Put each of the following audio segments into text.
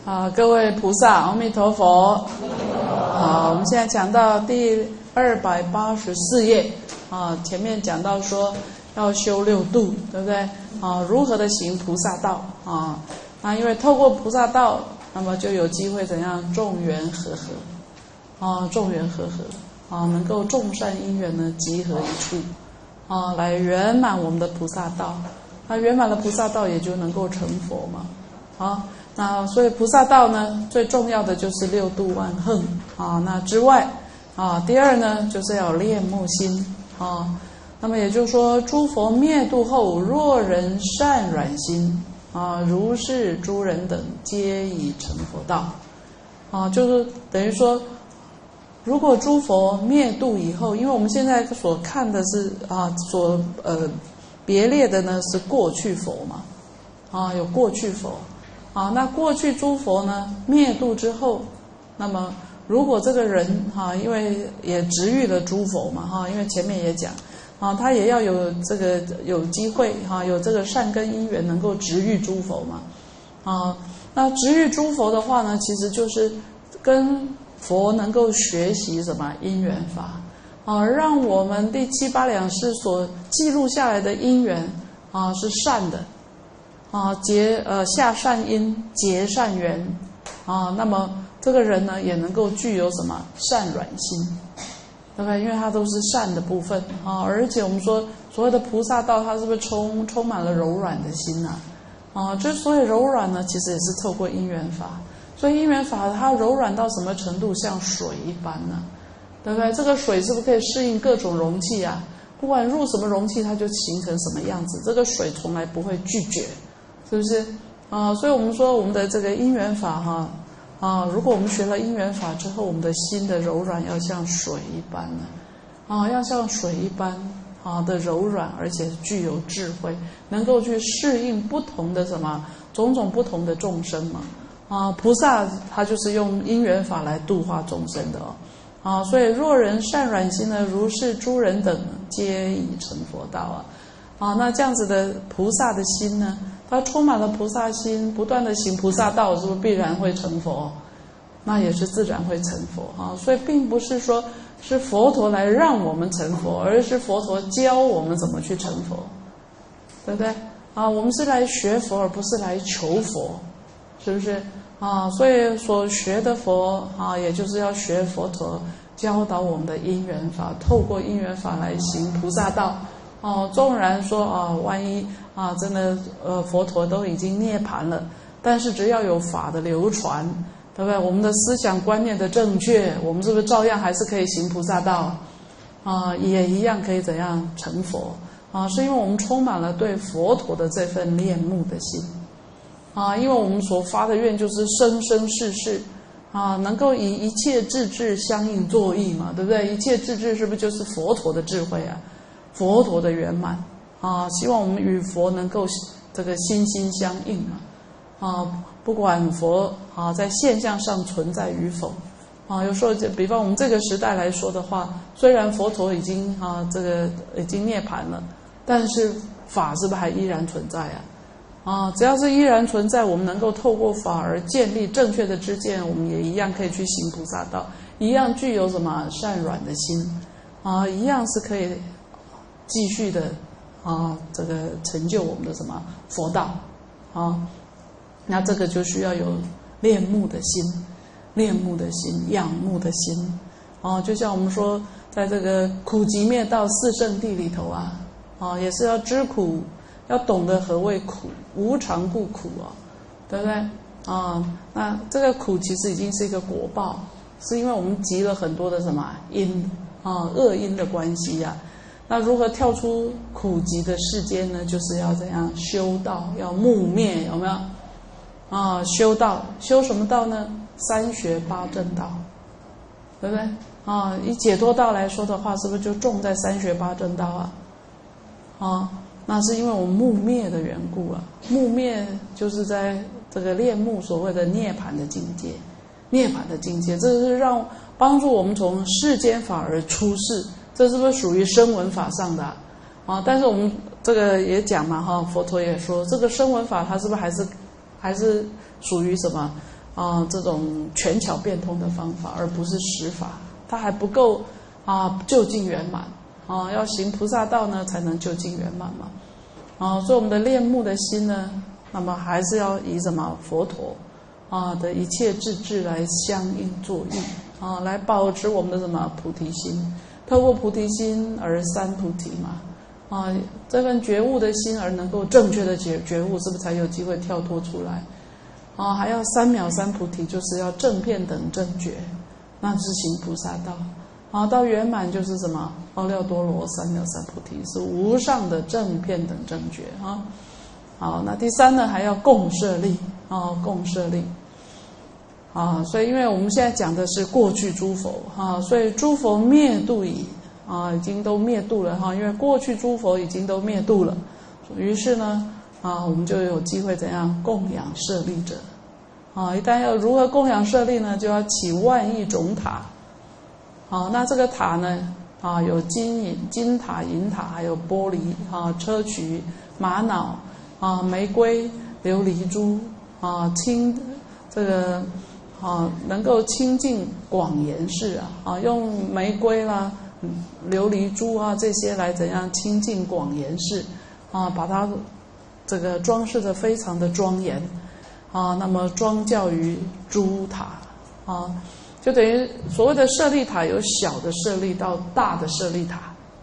各位菩萨，阿弥陀佛。好，我们现在讲到第284页前面讲到说要修六度，对不对？如何的行菩萨道那因为透过菩萨道，那么就有机会怎样众缘和合众缘和合能够众善因缘呢集合一处来圆满我们的菩萨道。那圆满了菩萨道，也就能够成佛嘛那所以菩萨道呢，最重要的就是六度万行那之外第二呢，就是要有恋慕心那么也就是说，诸佛灭度后，若人善软心如是诸人等，皆已成佛道就是等于说，如果诸佛灭度以后，因为我们现在所看的是别列的呢是过去佛嘛有过去佛那过去诸佛呢灭度之后，那么如果这个人因为也值遇了诸佛嘛因为前面也讲他也要有这个有机会有这个善根因缘能够值遇诸佛嘛那值遇诸佛的话呢，其实就是跟佛能够学习什么因缘法让我们第七八两识所记录下来的因缘是善的下善因结善缘那么这个人呢也能够具有什么善软心，对不对？因为它都是善的部分而且我们说所谓的菩萨道，它是不是充满了柔软的心之所以柔软呢，其实也是透过因缘法。所以因缘法它柔软到什么程度？像水一般呢对不对？这个水是不是可以适应各种容器不管入什么容器，它就形成什么样子，这个水从来不会拒绝，是不是所以我们说我们的这个因缘法如果我们学了因缘法之后，我们的心的柔软要像水一般呢要像水一般的柔软，而且具有智慧，能够去适应不同的种种不同的众生嘛菩萨他就是用因缘法来度化众生的所以若人善软心呢，如是诸人等，皆已成佛道那这样子的菩萨的心呢，他充满了菩萨心，不断的行菩萨道，是不是必然会成佛？那也是自然会成佛所以并不是说是佛陀来让我们成佛，而是佛陀教我们怎么去成佛，对不对我们是来学佛，而不是来求佛，是不是所以所学的佛也就是要学佛陀教导我们的因缘法，透过因缘法来行菩萨道纵然说万一真的佛陀都已经涅槃了，但是只要有法的流传，对不对？我们的思想观念的正确，我们是不是照样还是可以行菩萨道也一样可以怎样成佛是因为我们充满了对佛陀的这份恋慕的心因为我们所发的愿就是生生世世能够以一切智智相应作意嘛，对不对？一切智智是不是就是佛陀的智慧佛陀的圆满希望我们与佛能够这个心心相应不管佛在现象上存在与否有时候比方我们这个时代来说的话，虽然佛陀已经这个已经涅槃了，但是法是不是还依然存在只要是依然存在，我们能够透过法而建立正确的知见，我们也一样可以去行菩萨道，一样具有什么善软的心一样是可以继续的这个成就我们的什么佛道那这个就需要有恋慕的心，恋慕的心，仰慕的心就像我们说在这个苦集灭道四圣谛里头也是要知苦，要懂得何谓苦，无常故苦对不对那这个苦其实已经是一个果报，是因为我们集了很多的什么因恶因的关系那如何跳出苦集的世间呢？就是要怎样修道，要慕灭，有没有修道，修什么道呢？三学八正道，对不对以解脱道来说的话，是不是就重在三学八正道那是因为我们慕灭的缘故慕灭就是在这个恋慕所谓的涅槃的境界，涅槃的境界，这是帮助我们从世间法而出世，这是不是属于声闻法上的但是我们这个也讲嘛佛陀也说，这个声闻法它是不是还是属于什么这种权巧变通的方法，而不是实法，它还不够究竟圆满要行菩萨道呢，才能究竟圆满嘛所以我们的恋慕的心呢，那么还是要以什么佛陀的一切智智来相应作用来保持我们的什么菩提心，透过菩提心而三菩提嘛这份觉悟的心而能够正确的觉悟，是不是才有机会跳脱出来还要3秒3菩提，就是要正遍等正觉，那是行菩萨道到圆满就是什么奥廖多罗3秒3菩提，是无上的正遍等正觉好，那第三呢，还要共摄力共摄力所以因为我们现在讲的是过去诸佛所以诸佛灭度已已经都灭度了因为过去诸佛已经都灭度了，于是呢我们就有机会怎样供养舍利者一旦要如何供养舍利呢，就要起万亿种塔那这个塔呢有金塔、银塔，还有玻璃砗磲、玛瑙玫瑰、琉璃珠这个能够清净广严饰用玫瑰啦、琉璃珠这些来怎样清净广严饰把它这个装饰得非常的庄严那么庄教于诸塔就等于所谓的舍利塔，有小的舍利到大的舍利塔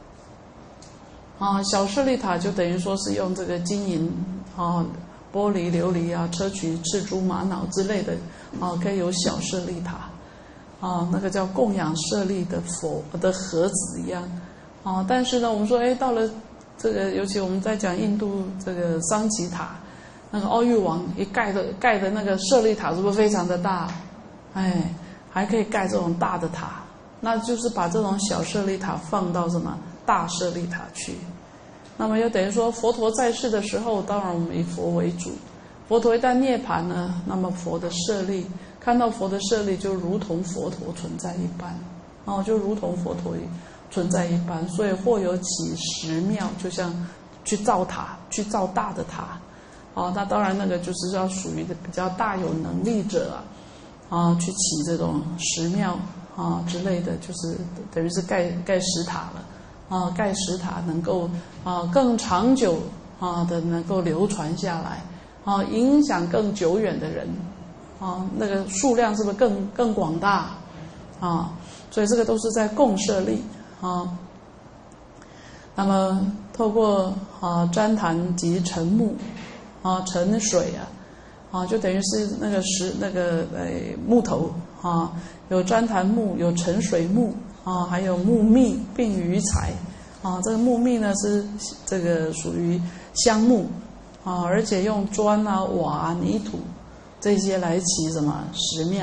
小舍利塔就等于说是用这个金银玻璃、琉璃砗磲、赤珠、玛瑙之类的可以有小舍利塔那个叫供养舍利的佛的盒子一样但是呢，我们说到了这个，尤其我们在讲印度这个桑奇塔，那个奥育王一盖的那个舍利塔，是不是非常的大？还可以盖这种大的塔，那就是把这种小舍利塔放到什么大舍利塔去。那么又等于说，佛陀在世的时候，当然我们以佛为主。佛陀一旦涅槃呢，那么佛的舍利，看到佛的舍利，就如同佛陀存在一般，就如同佛陀存在一般。所以或有起10庙，就像去造塔，去造大的塔，那当然那个就是要属于的比较大有能力者去起这种10庙之类的，就是等于是盖石塔了。盖石塔能够更长久的能够流传下来影响更久远的人那个数量是不是更广大所以这个都是在共摄力那么透过旃檀及沉木沉水就等于是那个木头有旃檀木，有沉水木还有木密并余材这个木密呢是这个属于香木而且用砖瓦泥土这些来起什么10庙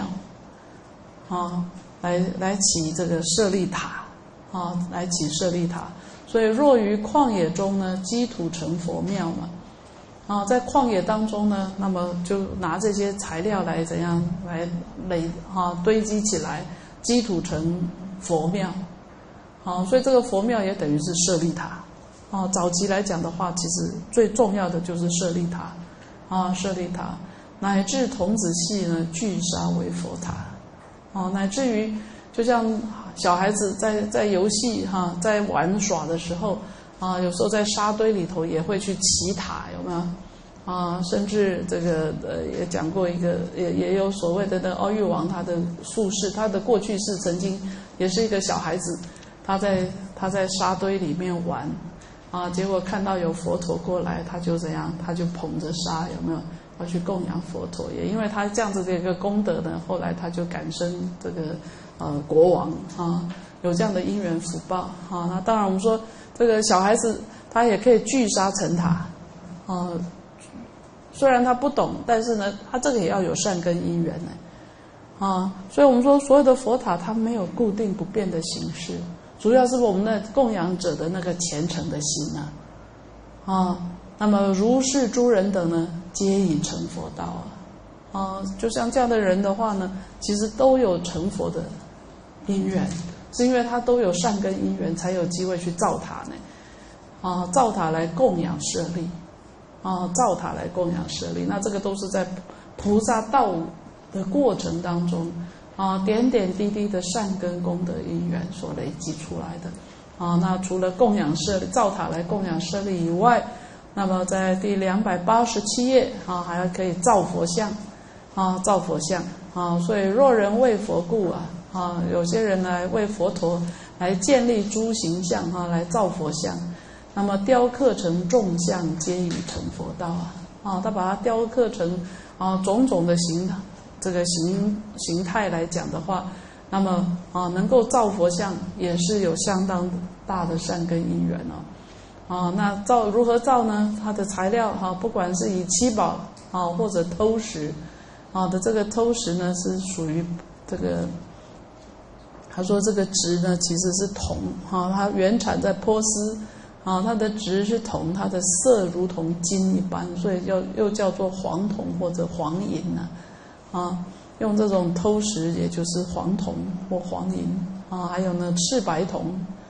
来起这个舍利塔来起舍利塔。所以若于旷野中呢，积土成佛庙嘛在旷野当中呢，那么就拿这些材料来怎样来堆积起来，积土成佛庙所以这个佛庙也等于是舍利塔早期来讲的话，其实最重要的就是舍利塔舍利塔，乃至童子系呢聚沙为佛塔乃至于就像小孩子在游戏在玩耍的时候有时候在沙堆里头也会去起塔，有没有甚至这个也讲过一个也有所谓的那个奥育王，他的宿世，他的过去世曾经也是一个小孩子，他在沙堆里面玩结果看到有佛陀过来，他就怎样，他就捧着沙，有没有要去供养佛陀？也因为他这样子的一个功德呢，后来他就感生这个国王有这样的因缘福报那当然我们说这个小孩子他也可以聚沙成塔虽然他不懂，但是呢他这个也要有善根因缘所以我们说所有的佛塔它没有固定不变的形式，主要是我们的供养者的那个虔诚的心那么如是诸人等呢，皆已成佛道就像这样的人的话呢，其实都有成佛的因缘，是因为他都有善根因缘，才有机会去造塔呢造塔来供养舍利造塔来供养舍利，那这个都是在菩萨道的过程当中点点滴滴的善根功德因缘所累积出来的那除了供养舍利造塔来供养舍利以外，那么在第287页还要可以造佛像造佛像所以若人为佛故有些人来为佛陀来建立诸形象来造佛像，那么雕刻成众像，皆已成佛道他把它雕刻成种种的这个形态来讲的话，那么能够造佛像也是有相当大的善根因缘那如何造呢？它的材料不管是以七宝或者偷石的这个偷石呢是属于这个，他说这个质呢其实是铜它原产在波斯它的质是铜，它的色如同金一般，所以又叫做黄铜或者黄银用这种偷石也就是黄铜或黄银还有呢赤白铜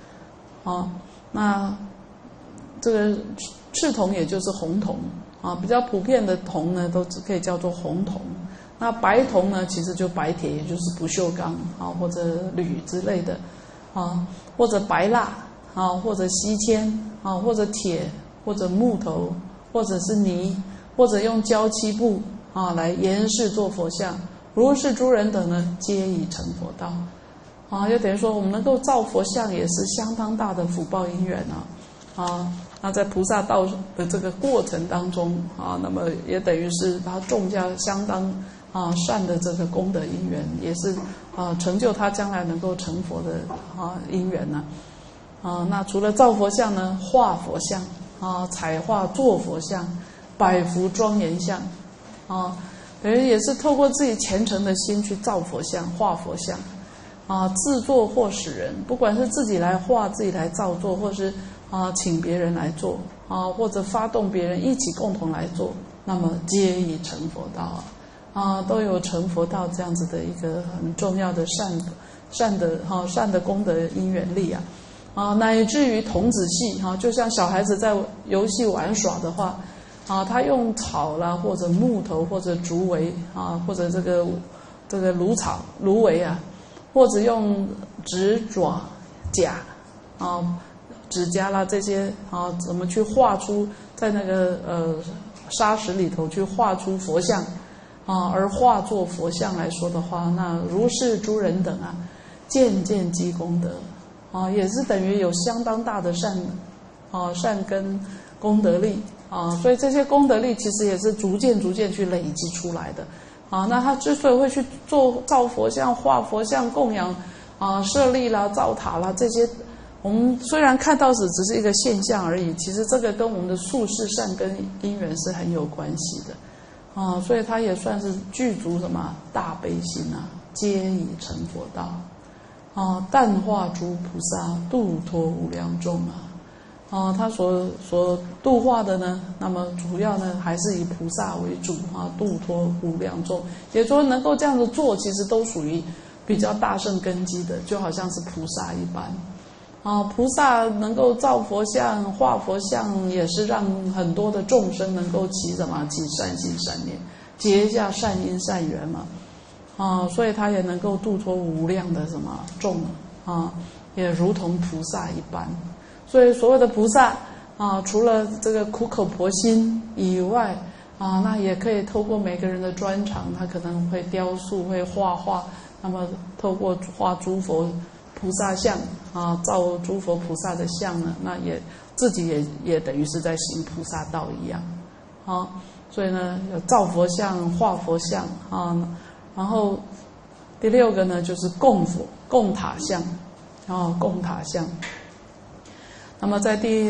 那这个赤铜也就是红铜比较普遍的铜呢都只可以叫做红铜。那白铜呢其实就白铁，也就是不锈钢或者铝之类的或者白蜡或者锡铅或者铁或者木头或者是泥或者用胶漆布来严饰做佛像，如是诸人等呢皆已成佛道就等于说我们能够造佛像也是相当大的福报因缘那在菩萨道的这个过程当中那么也等于是他种下相当善的这个功德因缘，也是成就他将来能够成佛的因缘那除了造佛像呢，画佛像彩画做佛像，百福庄严像等于也是透过自己虔诚的心去造佛像画佛像自作或使人，不管是自己来画自己来造作，或是请别人来做或者发动别人一起共同来做，那么皆已成佛道都有成佛道这样子的一个很重要的善的功德因缘力乃至于童子戏就像小孩子在游戏玩耍的话他用草啦或者木头或者竹围或者这个芦苇或者用指爪甲指甲啦这些怎么去画出在那个砂石里头去画出佛像而化作佛像来说的话，那如是诸人等渐渐积功德也是等于有相当大的善根功德力所以这些功德力其实也是逐渐去累积出来的那他之所以会去造佛像画佛像供养舍利啦造塔啦这些，我们虽然看到只是一个现象而已，其实这个跟我们的宿世善根因缘是很有关系的所以他也算是具足什么大悲心皆已成佛道淡化诸菩萨，度脱无量众他所度化的呢，那么主要呢还是以菩萨为主度脱无量众，也说能够这样子做，其实都属于比较大乘根基的，就好像是菩萨一般菩萨能够造佛像画佛像，也是让很多的众生能够起善心善念，结下善因善缘所以他也能够度脱无量的众也如同菩萨一般。所以所谓的菩萨除了这个苦口婆心以外那也可以透过每个人的专长，他可能会雕塑会画画，那么透过画诸佛菩萨像造诸佛菩萨的像呢，那也自己也等于是在行菩萨道一样所以呢有造佛像画佛像然后第6个呢就是供塔像供塔像。那么在第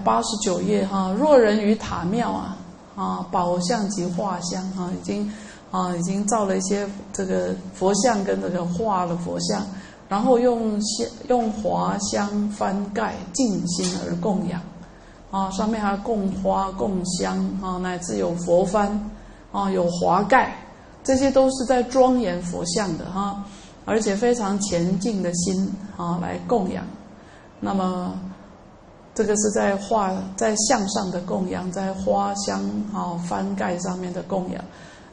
289页若人于塔庙宝像及画像已经造了一些这个佛像跟这个画了佛像，然后用华香幡盖净心而供养上面还供花供香乃至有佛幡有华盖，这些都是在庄严佛像的而且非常虔敬的心来供养。那么这个是在像上的供养，在花香幡盖上面的供养。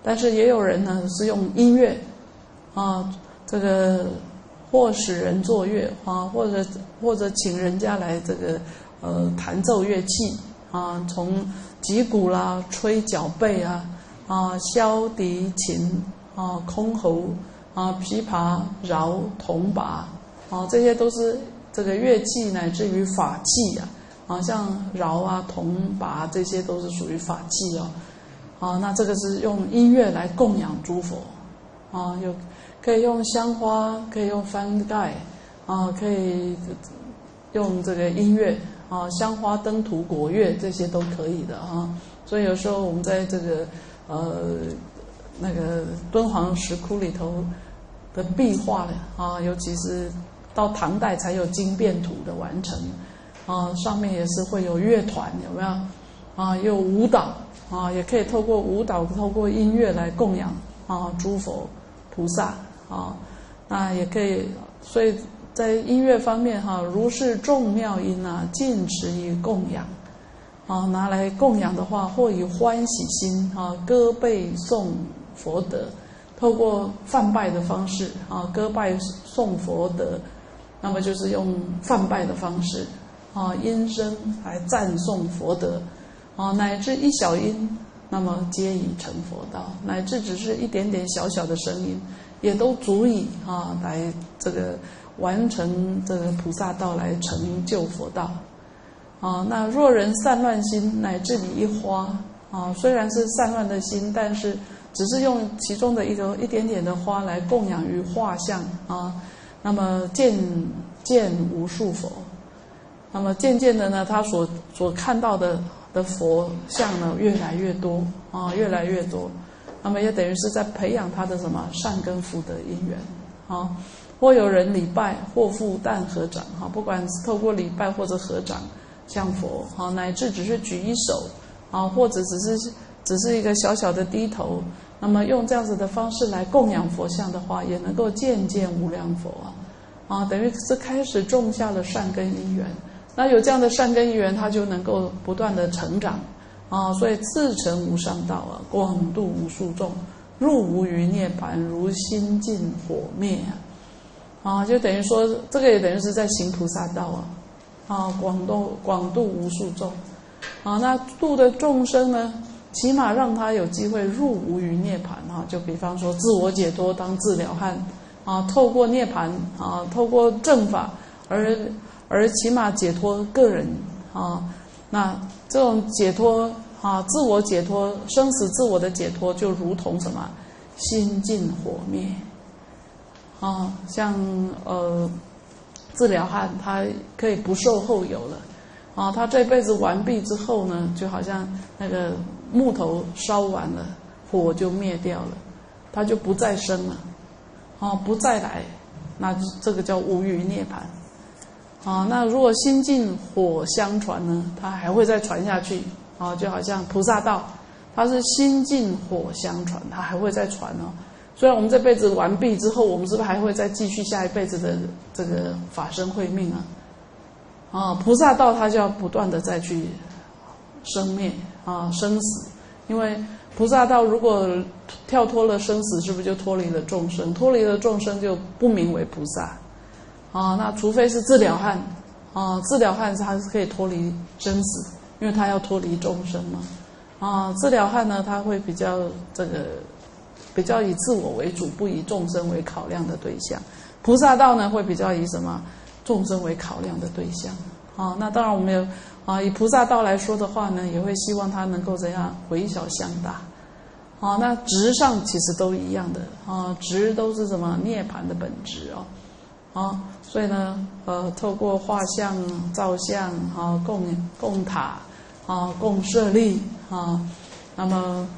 但是也有人呢是用音乐啊，这个或使人作乐啊，或者请人家来这个弹奏乐器啊，从击鼓啦、吹角贝啊、箫笛琴啊、箜篌啊、琵琶、饶、铜钹啊，这些都是这个乐器乃至于法器啊，像饶啊、铜钹这些都是属于法器那这个是用音乐来供养诸佛可以用香花，可以用翻盖可以用这个音乐香花灯图果乐这些都可以的所以有时候我们在这个那个敦煌石窟里头的壁画尤其是到唐代才有经变图的完成上面也是会有乐团，有没有也有舞蹈也可以透过舞蹈、透过音乐来供养诸佛菩萨那也可以，所以在音乐方面如是众妙音尽持以供养拿来供养的话，或以欢喜心歌背诵佛德，透过梵拜的方式歌拜诵佛德，那么就是用梵拜的方式音声来赞颂佛德乃至一小音，那么皆已成佛道，乃至只是一点点小小的声音，也都足以来这个完成这个菩萨道，来成就佛道那若人散乱心，乃至你一花虽然是散乱的心，但是只是用其中的一点点的花来供养于画像那么见无数佛，那么渐渐的呢，他所看到的佛像呢越来越多越来越多，那么也等于是在培养他的什么善根福德因缘或有人礼拜，或复但合掌不管是透过礼拜或者合掌向佛乃至只是举一手或者只是一个小小的低头，那么用这样子的方式来供养佛像的话，也能够渐无量佛等于是开始种下了善根因缘。那有这样的善根因缘，他就能够不断的成长所以自成无上道广度无数众，入无余涅槃，如心尽火灭就等于说这个也等于是在行菩萨道广度无数众那度的众生呢，起码让他有机会入无余涅槃就比方说自我解脱当自了汉透过涅槃透过正法而起码解脱个人那这种解脱自我解脱，生死自我的解脱，就如同什么心尽火灭像自了汉他可以不受后有了他这辈子完毕之后呢，就好像那个木头烧完了，火就灭掉了，他就不再生了不再来，那这个叫无余涅槃那如果心尽火相传呢，它还会再传下去就好像菩萨道，它是心尽火相传，它还会再传虽然我们这辈子完毕之后，我们是不是还会再继续下一辈子的这个法身慧命菩萨道它就要不断的再去生灭生死，因为菩萨道如果跳脱了生死，是不是就脱离了众生？脱离了众生就不名为菩萨那除非是自了汉自了汉他是可以脱离生死，因为他要脱离众生嘛自了汉呢，他会比较以自我为主，不以众生为考量的对象。菩萨道呢，会比较以什么众生为考量的对象那当然我们有以菩萨道来说的话呢，也会希望他能够怎样回小向大那质上其实都一样的质都是什么涅槃的本质所以呢透过画像造像供塔供舍利那么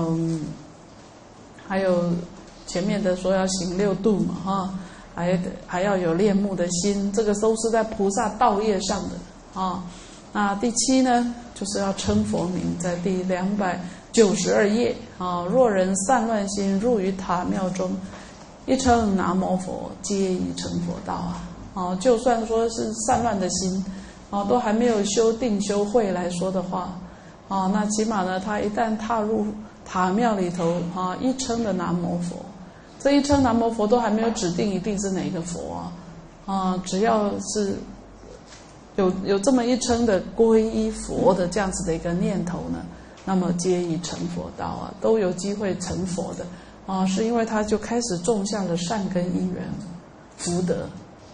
还有前面的说要行六度嘛还要有恋慕的心，这个都是在菩萨道业上的那第7呢，就是要称佛名，在第292页若人散乱心入于塔庙中，一称南无佛，皆已成佛道就算说是散乱的心都还没有修定修慧来说的话那起码呢，他一旦踏塔庙里头啊一称的南无佛，这一称南无佛都还没有指定一定是哪个佛只要是有这么一称的皈依佛的这样子的一个念头呢，那么皆已成佛道都有机会成佛的是因为他就开始种下了善根因缘福德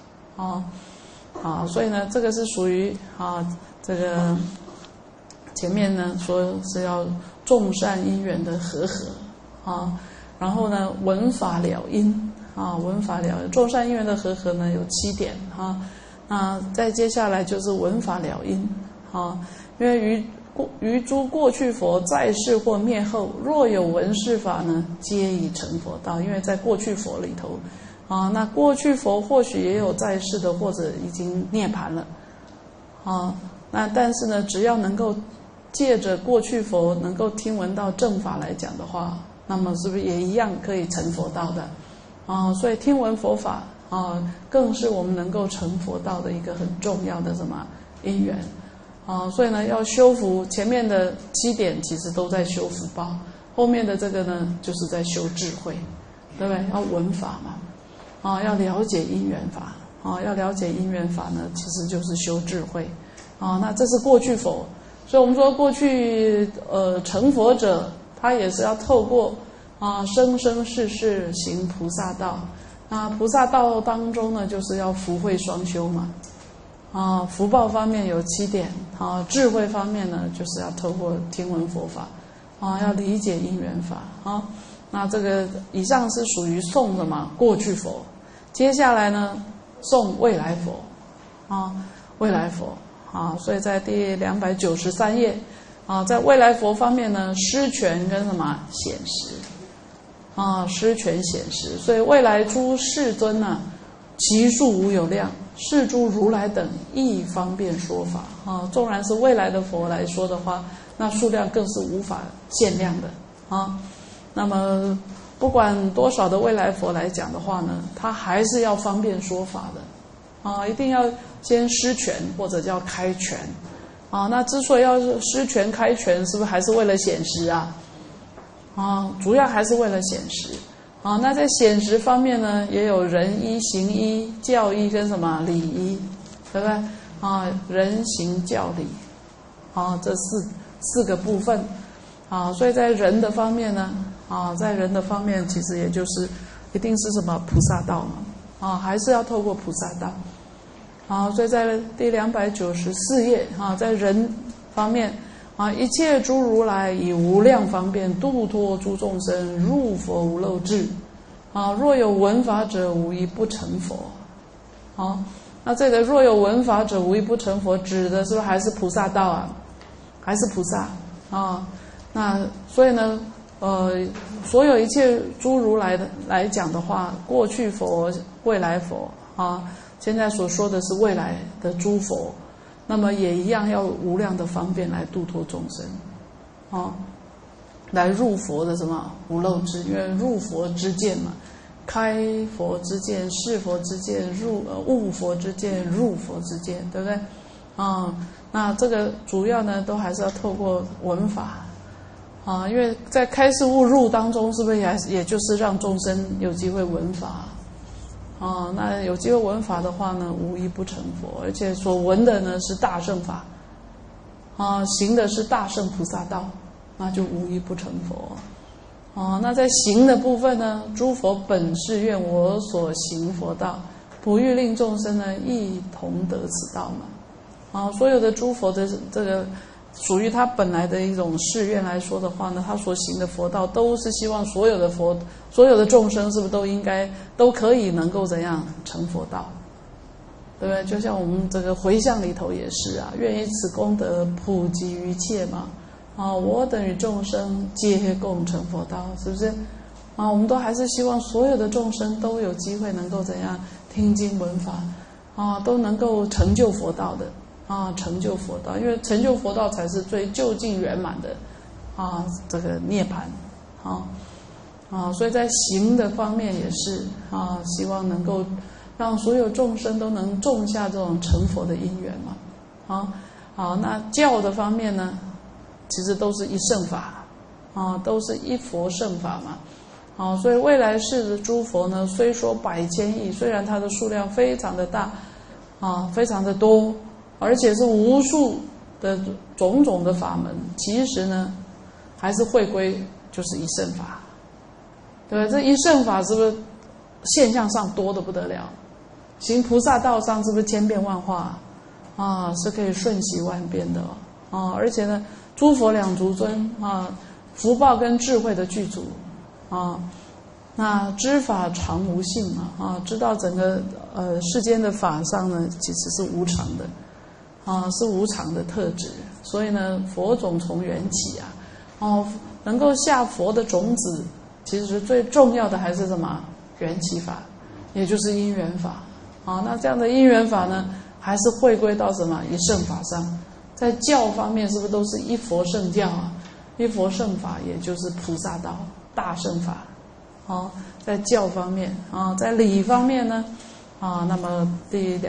所以呢，这个是属于这个前面呢说是要种善因缘的和合然后呢闻法了因闻法了因，种善因缘的和合呢有7点那再接下来就是闻法了因因为于诸过去佛在世或灭后，若有闻是法呢，皆已成佛道。因为在过去佛里头那过去佛或许也有在世的，或者已经涅槃了那但是呢，只要能够借着过去佛能够听闻到正法来讲的话，那么是不是也一样可以成佛道的所以听闻佛法更是我们能够成佛道的一个很重要的什么因缘所以呢，要修福前面的7点，其实都在修福报，后面的这个呢，就是在修智慧，对不对？要闻法嘛要了解因缘法要了解因缘法呢，其实就是修智慧那这是过去佛，所以我们说过去成佛者，他也是要透过生生世世行菩萨道。那菩萨道当中呢，就是要福慧双修嘛福报方面有7点智慧方面呢，就是要透过听闻佛法要理解因缘法那这个以上是属于颂的嘛过去佛，接下来呢颂未来佛未来佛所以在第293页在未来佛方面呢，施权跟什么显实施权显实，所以未来诸世尊呢，其数无有量，是诸如来等亦方便说法纵然是未来的佛来说的话，那数量更是无法限量的那么不管多少的未来佛来讲的话呢，他还是要方便说法的一定要先施权或者叫开权那之所以要施权开权，是不是还是为了显实主要还是为了显实那在显实方面呢，也有人依、行依、教依跟什么礼依，对不对人行教礼这四个部分所以在人的方面呢在人的方面，其实也就是一定是什么菩萨道嘛还是要透过菩萨道所以在第294页在人方面一切诸如来以无量方便度脱诸众生入佛无漏智若有闻法者无一不成佛那这个若有闻法者无一不成佛，指的是不是还是菩萨道还是菩萨那所以呢所有一切诸如来的来讲的话，过去佛、未来佛现在所说的是未来的诸佛，那么也一样要无量的方便来度脱众生来入佛的什么无漏智，因为入佛之见嘛，开佛之见、是佛之见、悟佛之见、入佛之见，对不对那这个主要呢都还是要透过闻法因为在开示悟入当中，是不是也就是让众生有机会闻法那有机会闻法的话呢，无一不成佛，而且所闻的呢是大乘法行的是大乘菩萨道，那就无一不成佛那在行的部分呢，诸佛本誓愿我所行佛道，不欲令众生呢一同得此道嘛所有的诸佛的这个属于他本来的一种誓愿来说的话呢，他所行的佛道都是希望所有的所有的众生是不是都可以能够怎样成佛道，对不对？就像我们这个回向里头也是愿以此功德普及于切嘛我等与众生皆共成佛道，是不是我们都还是希望所有的众生都有机会能够怎样听经闻法都能够成就佛道的成就佛道，因为成就佛道才是最究竟圆满的这个涅槃所以在行的方面也是希望能够让所有众生都能种下这种成佛的因缘嘛那教的方面呢，其实都是一乘法啊，都是一佛圣法嘛。啊，所以未来世的诸佛呢，虽说百千亿，虽然它的数量非常的大，啊，非常的多，而且是无数的种种的法门，其实呢，还是会归就是一圣法，对吧？这一圣法是不是现象上多得不得了？行菩萨道上是不是千变万化啊？是可以瞬息万变的啊！而且呢，诸佛两足尊啊，福报跟智慧的具足。啊，那知法常无性啊，知道整个世间的法上呢，其实是无常的，啊，是无常的特质。所以呢，佛种从缘起啊，哦，能够下佛的种子，其实最重要的还是什么？缘起法，也就是因缘法。啊，那这样的因缘法呢，还是汇归到什么？一圣法上。在教方面，是不是都是一佛圣教啊？一佛圣法，也就是菩萨道。大乘法，在教方面啊，在理方面呢，啊，那么第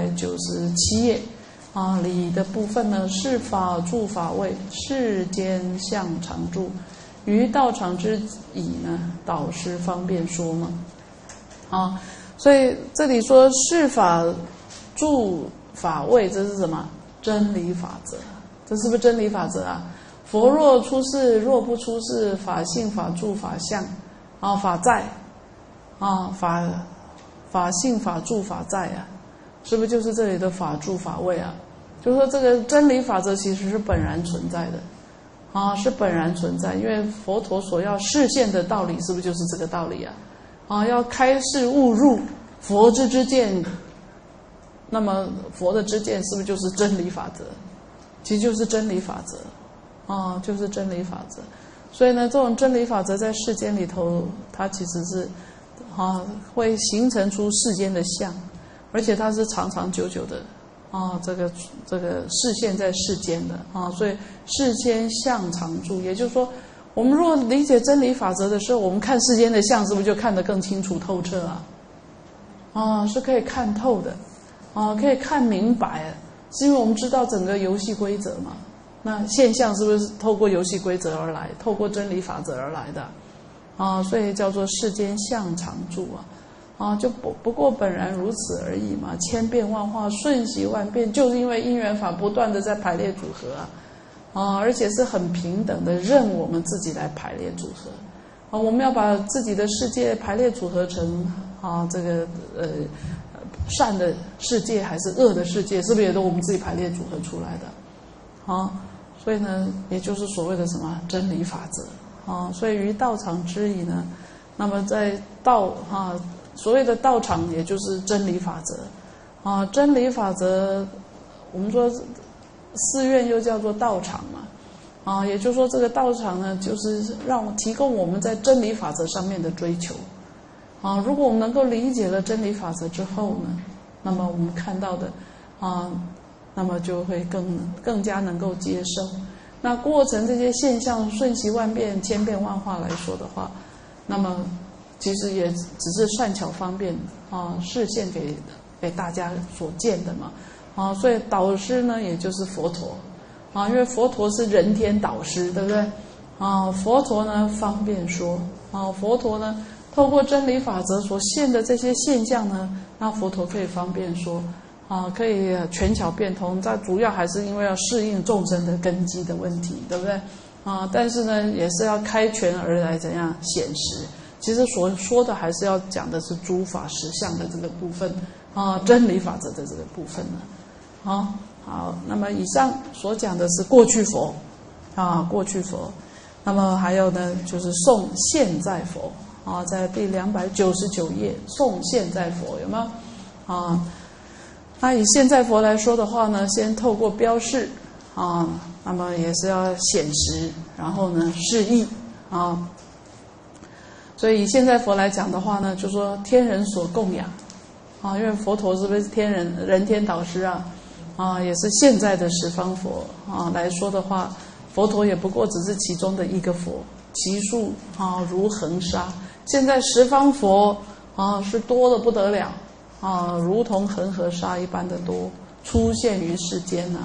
297页啊，理的部分呢，是法住法位，世间相常住，于道场之以呢，导师方便说嘛，啊，所以这里说是法住法位，这是什么？真理法则，这是不是真理法则啊？佛若出世，若不出世，法性、法住、法相，啊，法在，啊，法性、法住、法在啊，是不是就是这里的法住法位啊？就是说这个真理法则其实是本然存在的，啊，是本然存在，因为佛陀所要示现的道理，是不是就是这个道理啊？啊，要开示悟入佛之见，那么佛的知见是不是就是真理法则？其实就是真理法则。啊，就是真理法则，所以呢，这种真理法则在世间里头，它其实是，会形成出世间的相，而且它是长长久久的，啊，这个示现在世间的啊，所以世间相常住，也就是说，我们若理解真理法则的时候，我们看世间的相，是不是就看得更清楚透彻啊？啊，是可以看透的，啊，可以看明白，是因为我们知道整个游戏规则嘛。那现象是不是透过游戏规则而来，透过真理法则而来的啊？所以叫做世间相常住啊，就不过本然如此而已嘛。千变万化，瞬息万变，就是因为因缘法不断的在排列组合啊，而且是很平等的，任我们自己来排列组合啊。我们要把自己的世界排列组合成啊，这个善的世界还是恶的世界，是不是也都我们自己排列组合出来的啊？所以呢，也就是所谓的什么真理法则啊。所以于道场之以呢，那么在道所谓的道场，也就是真理法则啊。真理法则，我们说寺院又叫做道场嘛啊，也就是说这个道场呢，就是提供我们在真理法则上面的追求啊。如果我们能够理解了真理法则之后呢，那么我们看到的啊。那么就会更加能够接受。那过程这些现象瞬息万变、千变万化来说的话，那么其实也只是善巧方便啊，示现给大家所见的嘛啊。所以导师呢，也就是佛陀啊，因为佛陀是人天导师，对不对啊？佛陀呢方便说啊，佛陀呢透过真理法则所现的这些现象呢，那佛陀可以方便说。啊，可以权巧变通，这主要还是因为要适应众生的根基的问题，对不对？啊，但是呢，也是要开权而来怎样显实。其实所说的还是要讲的是诸法实相的这个部分啊，真理法则的这个部分呢。好，那么以上所讲的是过去佛啊，过去佛。那么还有呢，就是颂现在佛啊，在第299页颂现在佛有没有啊？那以现在佛来说的话呢，先透过标示啊，那么也是要显实，然后呢示意啊。所以以现在佛来讲的话呢，就说天人所供养啊，因为佛陀是不是人天导师啊，也是现在的十方佛啊来说的话，佛陀也不过只是其中的一个佛，其数如恒沙。现在十方佛是多得不得了。如同恒河沙一般的多出现于世间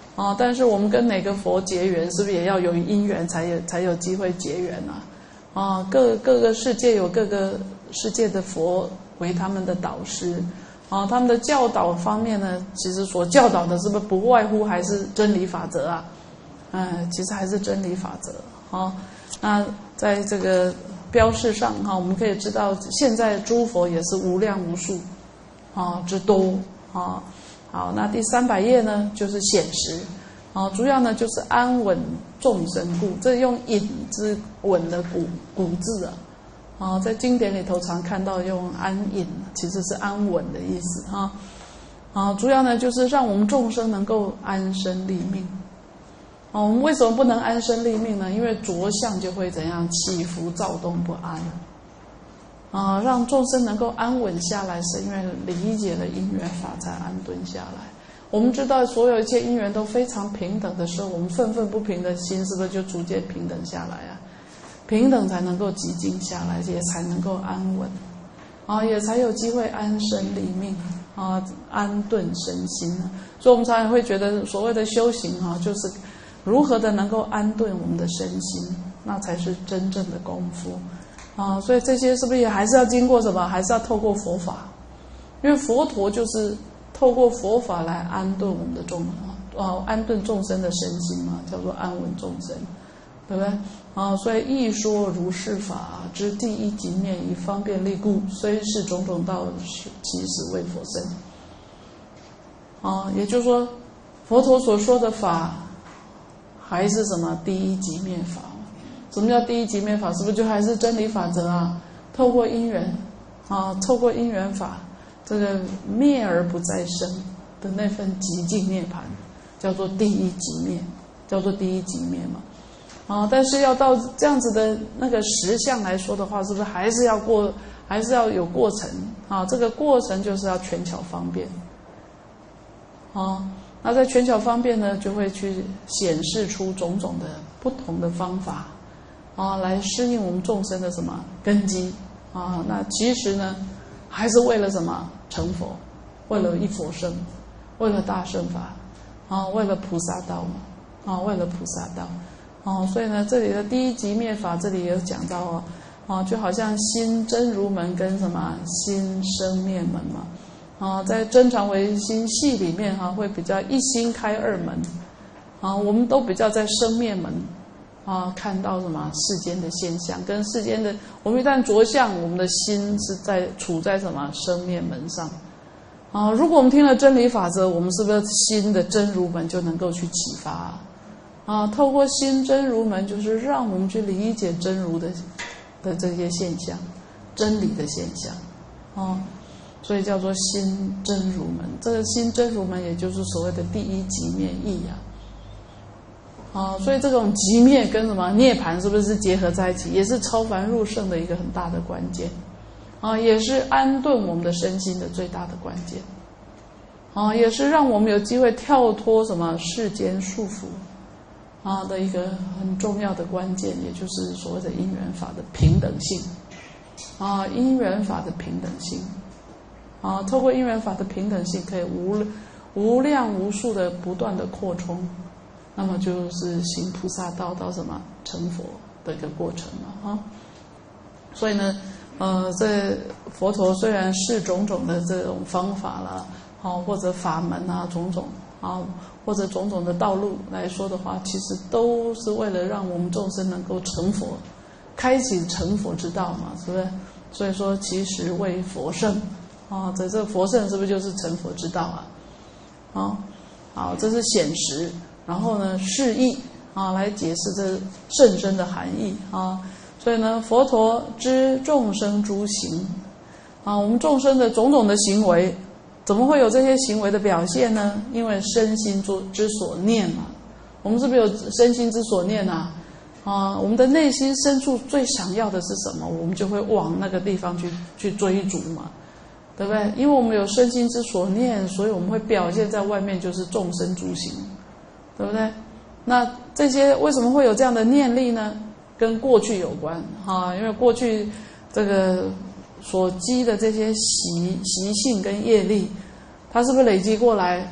啊，但是我们跟哪个佛结缘，是不是也要有因缘才有机会结缘啊？啊，各个世界有各个世界的佛为他们的导师，啊，他们的教导方面呢，其实所教导的是不是不外乎还是真理法则啊？其实还是真理法则啊。那在这个标示上哈，我们可以知道，现在诸佛也是无量无数啊之多啊。好，那第300页呢，就是显实啊，主要呢就是安稳众生故，这用隐之稳的古字啊，在经典里头常看到用安隐，其实是安稳的意思哈。啊，主要呢就是让我们众生能够安身立命。我们为什么不能安身立命呢？因为着相就会怎样起伏躁动不安啊，让众生能够安稳下来，是因为理解了因缘法才安顿下来。我们知道所有一切因缘都非常平等的时候，我们愤愤不平的心是不是就逐渐平等下来啊？平等才能够寂静下来，也才能够安稳啊，也才有机会安身立命啊，安顿身心啊。所以我们常常会觉得所谓的修行啊，就是如何的能够安顿我们的身心，那才是真正的功夫啊。所以这些是不是也还是要经过什么？还是要透过佛法，因为佛陀就是透过佛法来安顿我们的安顿众生的身心嘛，叫做安稳众生，对不对啊？所以亦说如是法之第一极灭，以方便力故，虽是种种道，其实为佛身啊。也就是说，佛陀所说的法还是什么第一极灭法？什么叫第一极灭法？是不是就还是真理法则啊？透过因缘啊，透过因缘法，这个灭而不再生的那份极尽涅槃，叫做第一极灭，叫做第一极灭嘛。啊，但是要到这样子的那个实相来说的话，是不是还是要有过程啊？这个过程就是要权巧方便啊。那在权巧方便呢，就会去显示出种种的不同的方法啊，来适应我们众生的什么根基啊。那其实呢，还是为了什么成佛，为了一佛圣，为了大乘法啊，为了菩萨道嘛啊，为了菩萨道啊。所以呢，这里的第一极灭法，这里也有讲到啊，就好像心真如门跟什么心生灭门嘛。啊，在真常唯心系里面会比较一心开二门啊，我们都比较在生灭门啊，看到什么世间的现象跟世间的，我们一旦着相，我们的心是处在什么生灭门上啊。如果我们听了真理法则，我们是不是心的真如门就能够去启发啊？透过心真如门，就是让我们去理解真如的这些现象，真理的现象啊。所以叫做心真如门，这个心真如门也就是所谓的第一极灭义啊。所以这种极灭跟什么涅槃是不是结合在一起，也是超凡入圣的一个很大的关键啊，也是安顿我们的身心的最大的关键啊，也是让我们有机会跳脱什么世间束缚啊的一个很重要的关键，也就是所谓的因缘法的平等性啊，因缘法的平等性啊，透过因缘法的平等性，可以无量无数的不断的扩充，那么就是行菩萨道到什么成佛的一个过程了啊。所以呢，这佛陀虽然是种种的这种方法啦，或者法门啊，种种啊，或者种种的道路来说的话，其实都是为了让我们众生能够成佛，开启成佛之道嘛，是不是？所以说，其实为佛圣。啊，这佛圣是不是就是成佛之道啊？好，这是显实，然后呢释义啊，来解释这甚深的含义啊。所以呢，佛陀知众生诸行啊，我们众生的种种的行为，怎么会有这些行为的表现呢？因为身心之所念嘛。我们是不是有身心之所念啊？我们的内心深处最想要的是什么，我们就会往那个地方去追逐嘛。对不对？因为我们有身心之所念，所以我们会表现在外面就是众生诸行，对不对？那这些为什么会有这样的念力呢？跟过去有关因为过去这个所积的这些习性跟业力，它是不是累积过来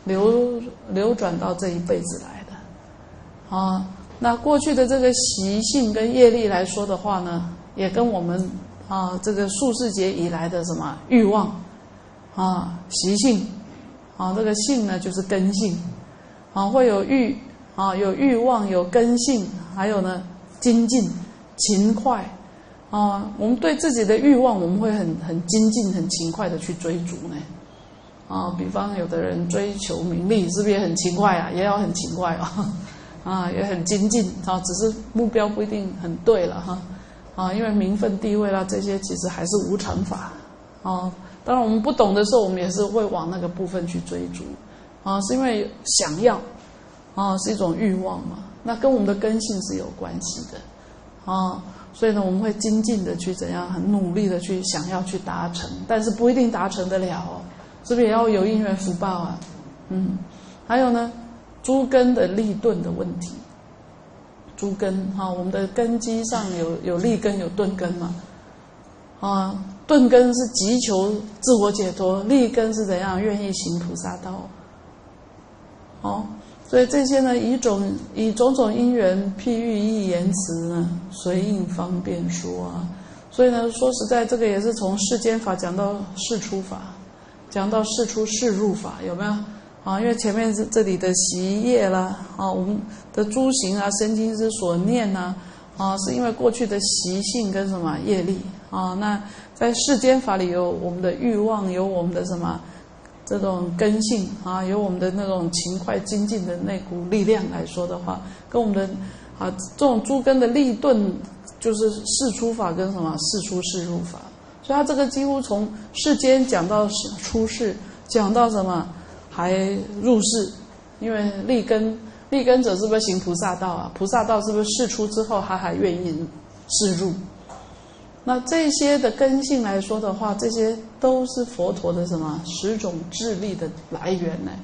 流转到这一辈子来的啊。那过去的这个习性跟业力来说的话呢，也跟我们这个数世劫以来的什么欲望习性这个性呢就是根性会有有欲望，有根性，还有呢精进勤快我们对自己的欲望，我们会很精进很勤快的去追逐呢比方有的人追求名利，是不是也很勤快也要很勤快也很精进只是目标不一定很对了因为名分地位啦这些其实还是无常法当然我们不懂的时候，我们也是会往那个部分去追逐是因为想要是一种欲望嘛，那跟我们的根性是有关系的所以呢我们会精进的去怎样，很努力的去想要去达成，但是不一定达成得了是不是也要有因缘福报还有呢诸根的利钝的问题，诸根我们的根基上有利根有钝根嘛钝根是急求自我解脱，利根是怎样愿意行菩萨道所以这些呢以种种因缘譬喻意言辞呢随应方便说所以呢说实在这个也是从世间法讲到世出法，讲到世出世入法，有没有因为前面这里的习业啦我们的诸行身经之所念是因为过去的习性跟什么业力那在世间法里有我们的欲望，有我们的什么这种根性有我们的那种勤快精进的那股力量来说的话，跟我们的这种诸根的利钝，就是世出法跟什么世出世入法，所以它这个几乎从世间讲到出世，讲到什么还入世，因为利根者是不是行菩萨道菩萨道是不是世出之后他还愿意世入？那这些的根性来说的话，这些都是佛陀的什么10种智力的来源呢？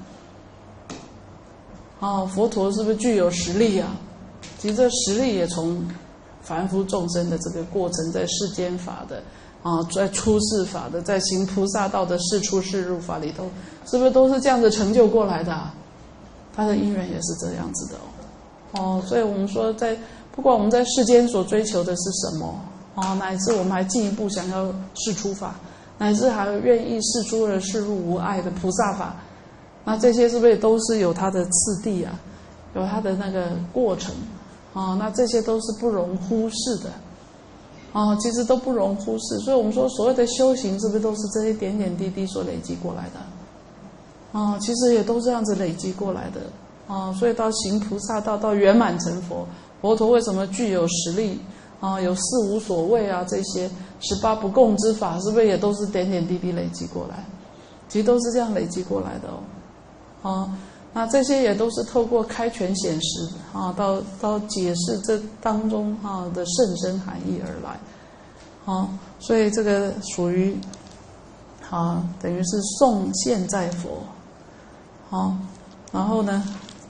佛陀是不是具有实力其实这实力也从凡夫众生的这个过程，在世间法的在出世法的，在行菩萨道的世出世入法里头，是不是都是这样的成就过来的他的因缘也是这样子的所以我们说不管我们在世间所追求的是什么乃至我们还进一步想要世出法，乃至还愿意世出而世入无碍的菩萨法，那这些是不是也都是有它的次第有它的那个过程那这些都是不容忽视的其实都不容忽视。所以我们说所谓的修行是不是都是这些点点滴滴所累积过来的其实也都这样子累积过来的所以到行菩萨道，到圆满成佛，佛陀为什么具有实力有四无所谓这些18不共之法，是不是也都是点点滴滴累积过来？其实都是这样累积过来的那这些也都是透过开权显实到解释这当中的甚深含义而来所以这个属于等于是颂现在佛然后呢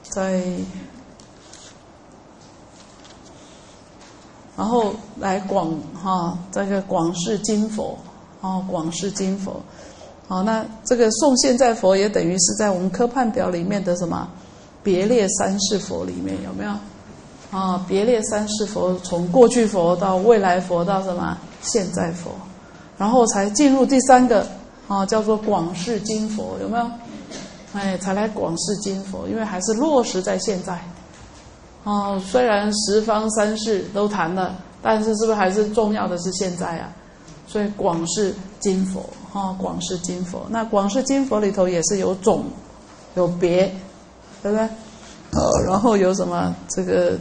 然后来这个广释今佛广释今佛那这个颂现在佛也等于是在我们科判表里面的什么别列三世佛里面，有没有别列三世佛，从过去佛到未来佛到什么现在佛，然后才进入第3个叫做广释今佛，有没有才来广释今佛，因为还是落实在现在虽然十方三世都谈了，但是是不是还是重要的是现在所以广释今佛广释今佛，那广释今佛里头也是有种有别，对不对然后有什么这个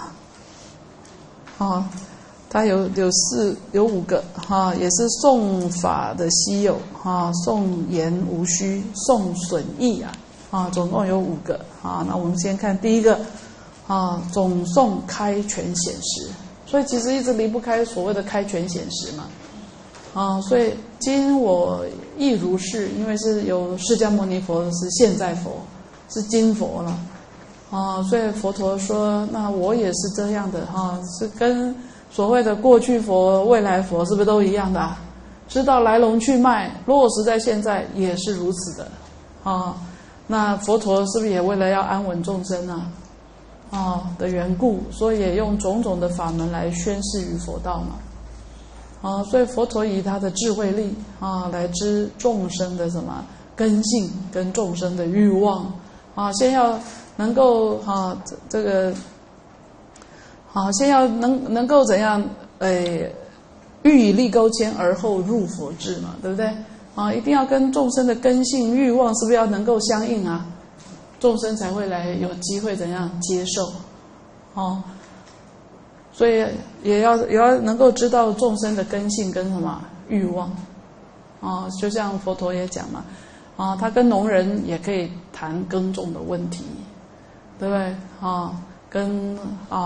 它有5个也是颂法的稀有颂言无虚，颂损益总共有5个那我们先看第一个总颂开权显实，所以其实一直离不开所谓的开权显实嘛所以今我亦如是，因为是有释迦牟尼佛是现在佛，是今佛了所以佛陀说那我也是这样的是跟所谓的过去佛未来佛是不是都一样的知道来龙去脉，落实在现在也是如此的那佛陀是不是也为了要安稳众生的缘故，所以也用种种的法门来宣示于佛道嘛。所以佛陀以他的智慧力来知众生的什么根性跟众生的欲望先要能够这个先要能够怎样欲以利钩牵而后入佛智嘛，对不对一定要跟众生的根性欲望是不是要能够相应众生才会来有机会怎样接受所以也要能够知道众生的根性跟什么欲望就像佛陀也讲嘛他跟农人也可以谈耕种的问题，对不对跟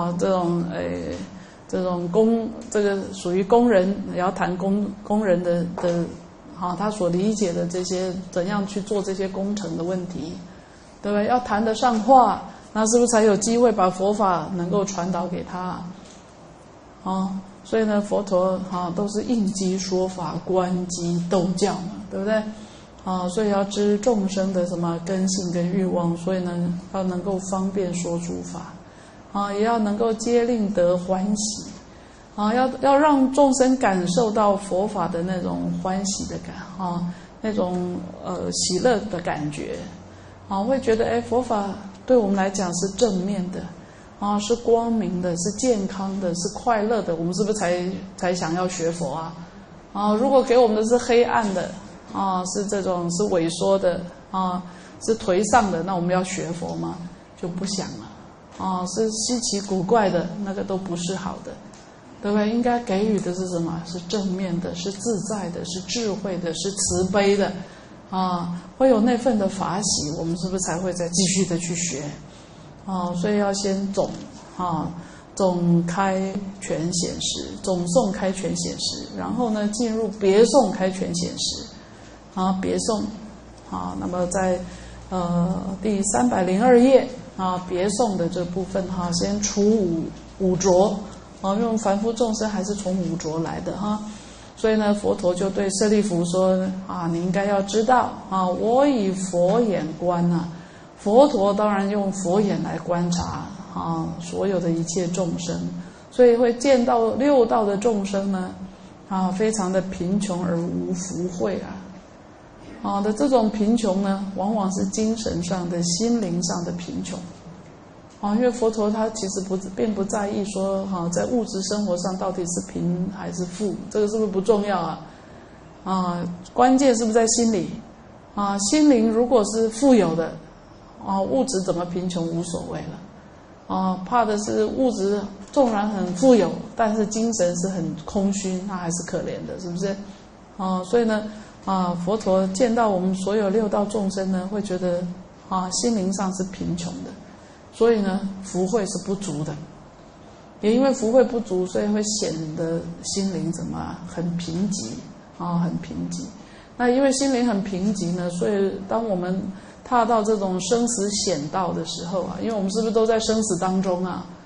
这种这个属于工人也要谈工人的他所理解的这些怎样去做这些工程的问题，对不对？要谈得上话，那是不是才有机会把佛法能够传导给他所以呢，佛陀都是应机说法，观机逗教嘛，对不对所以要知众生的什么根性跟欲望，所以呢要能够方便说诸法也要能够皆令得欢喜要让众生感受到佛法的那种欢喜的感那种喜乐的感觉会觉得佛法对我们来讲是正面的是光明的，是健康的，是快乐的，我们是不是才想要学佛如果给我们的是黑暗的是这种是萎缩的是颓丧的，那我们要学佛吗？就不想了是稀奇古怪的，那个都不是好的，对不对？应该给予的是什么？是正面的，是自在的，是智慧的，是慈悲的会有那份的法喜，我们是不是才会再继续的去学所以要先总开权显实，总诵开权显实，然后呢进入别诵开权显实别诵那么在第302页别诵的这部分先除五浊因为我们凡夫众生还是从五浊来的所以呢佛陀就对舍利弗说你应该要知道我以佛眼观佛陀当然用佛眼来观察所有的一切众生，所以会见到六道的众生呢非常的贫穷而无福慧的这种贫穷呢往往是精神上的心灵上的贫穷因为佛陀他其实并不在意说在物质生活上到底是贫还是富，这个是不是不重要关键是不是在心里心灵如果是富有的物质怎么贫穷无所谓了怕的是物质纵然很富有，但是精神是很空虚，那还是可怜的，是不是所以呢佛陀见到我们所有六道众生呢会觉得心灵上是贫穷的，所以呢福慧是不足的，也因为福慧不足，所以会显得心灵怎么很贫瘠很贫瘠。那因为心灵很贫瘠呢，所以当我们踏到这种生死险道的时候因为我们是不是都在生死当中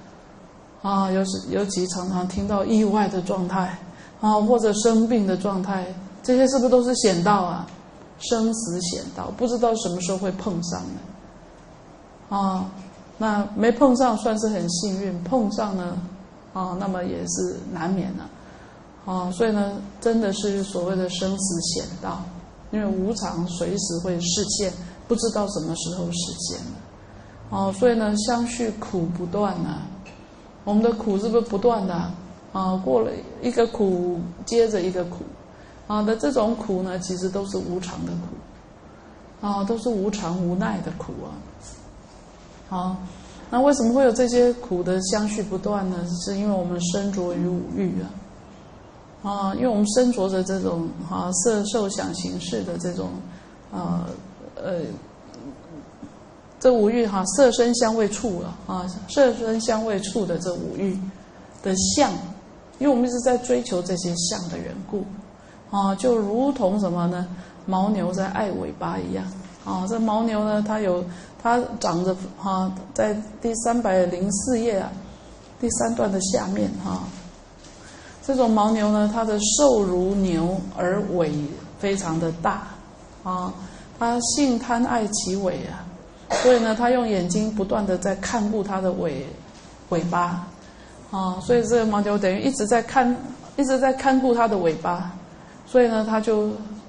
尤其常常听到意外的状态或者生病的状态，这些是不是都是险道生死险道，不知道什么时候会碰上的那没碰上算是很幸运，碰上呢那么也是难免所以呢真的是所谓的生死险道，因为无常随时会示现，不知道什么时候实现所以呢相续苦不断我们的苦是不是不断的过了一个苦接着一个苦的这种苦呢其实都是无常的苦都是无常无奈的苦那为什么会有这些苦的相续不断呢？是因为我们身着于五欲因为我们身着着这种色受想行识的这种这五欲色身香味触色身香味触的这五欲的相，因为我们一直在追求这些相的缘故就如同什么呢？牦牛在爱尾巴一样这牦牛呢它长着在第304页第3段的下面这种牦牛呢它的瘦如牛而尾非常的大他性贪爱其尾啊，所以呢，他用眼睛不断的在看顾他的尾巴啊，所以这个牦牛等于一直在看顾他的尾巴，所以呢，他就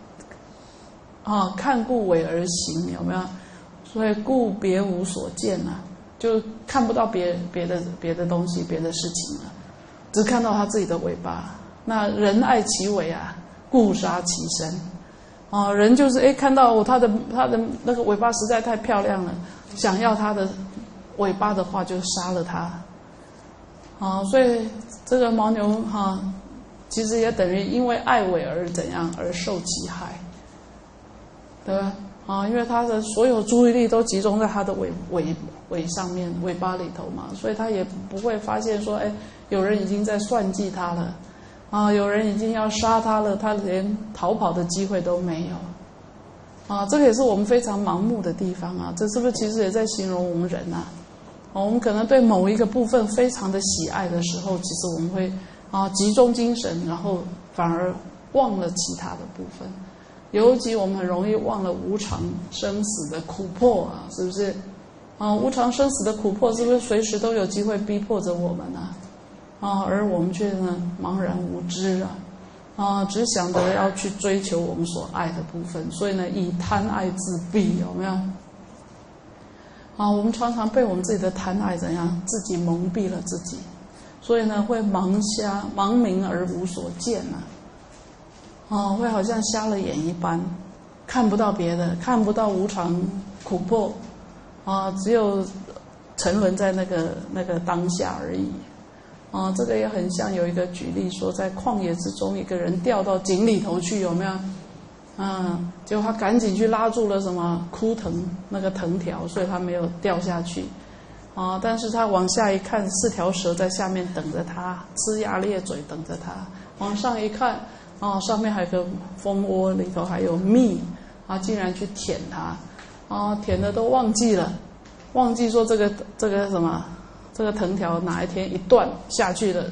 看顾尾而行，有没有？所以顾别无所见啊，就看不到别的东西、别的事情了，只看到他自己的尾巴。那人爱其尾啊，故杀其身。人就是看到他的那个尾巴实在太漂亮了，想要他的尾巴的话，就杀了他。所以这个牦牛其实也等于因为爱尾而怎样而受其害，对吧？因为他的所有注意力都集中在他的尾上面、尾巴里头嘛，所以他也不会发现说，有人已经在算计他了，有人已经要杀他了，他连逃跑的机会都没有，这个也是我们非常盲目的地方啊。这是不是其实也在形容我们人啊？我们可能对某一个部分非常的喜爱的时候，其实我们会集中精神，然后反而忘了其他的部分。尤其我们很容易忘了无常生死的苦迫啊，是不是？无常生死的苦迫是不是随时都有机会逼迫着我们啊？而我们却呢茫然无知啊，只想着要去追求我们所爱的部分，所以呢以贪爱自蔽，有没有？我们常常被我们自己的贪爱怎样自己蒙蔽了自己，所以呢会盲明而无所见会好像瞎了眼一般，看不到别的，看不到无常苦迫只有沉沦在那个当下而已这个也很像有一个举例说，在旷野之中，一个人掉到井里头去，有没有？结果他赶紧去拉住了什么枯藤那个藤条，所以他没有掉下去但是他往下一看，4条蛇在下面等着他，呲牙咧嘴等着他。往上一看上面还有个蜂窝，里头还有蜜竟然去舔它舔的都忘记说这个什么这个藤条哪一天一断下去了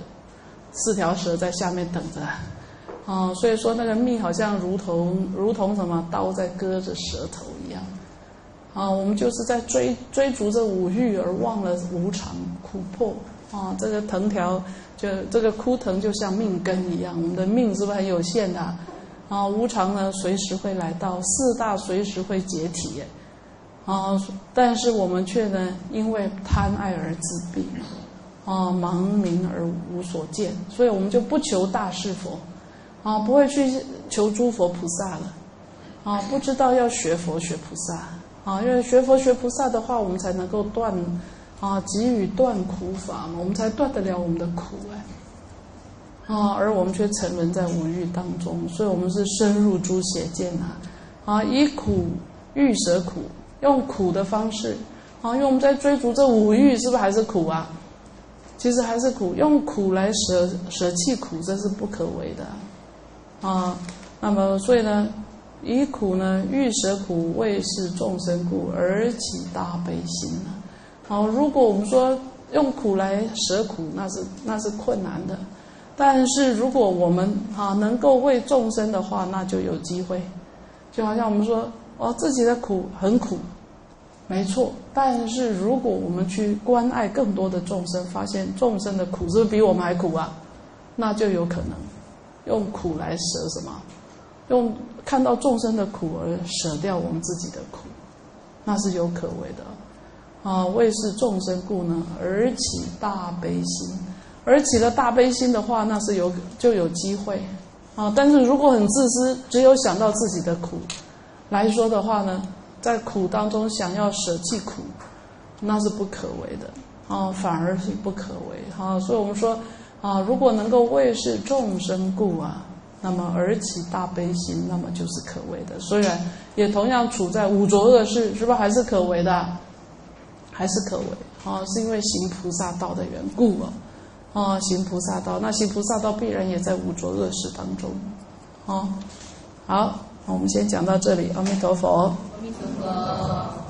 ，4条蛇在下面等着所以说那个蜜好像如同什么刀在割着舌头一样我们就是在追逐着五欲而忘了无常苦迫这个藤条就这个枯藤就像命根一样，我们的命是不是很有限的无常呢随时会来到，4大随时会解体但是我们却呢因为贪爱而自闭盲明而无所见，所以我们就不求大士佛不会去求诸佛菩萨了不知道要学佛学菩萨因为学佛学菩萨的话，我们才能够断给予断苦法嘛，我们才断得了我们的苦而我们却沉沦在五欲当中，所以我们是深入诸邪见以苦欲舍苦，用苦的方式因为我们在追逐这五欲，是不是还是苦其实还是苦，用苦来舍弃苦，这是不可为的那么所以呢以苦呢欲舍苦，为是众生故，而起大悲心如果我们说用苦来舍苦，那是困难的，但是如果我们能够为众生的话，那就有机会。就好像我们说自己的苦很苦，没错，但是如果我们去关爱更多的众生，发现众生的苦是不是比我们还苦那就有可能用苦来舍什么，用看到众生的苦而舍掉我们自己的苦，那是有可为的为是众生故呢，而起大悲心，而起了大悲心的话，那是就有机会但是如果很自私，只有想到自己的苦来说的话呢，在苦当中想要舍弃苦，那是不可为的反而是不可为所以我们说如果能够为是众生故那么而起大悲心，那么就是可为的。虽然也同样处在五浊恶世，是不是还是可为的还是可为是因为行菩萨道的缘故行菩萨道，那行菩萨道必然也在五浊恶世当中好，我们先讲到这里，阿弥陀佛。 阿弥陀佛。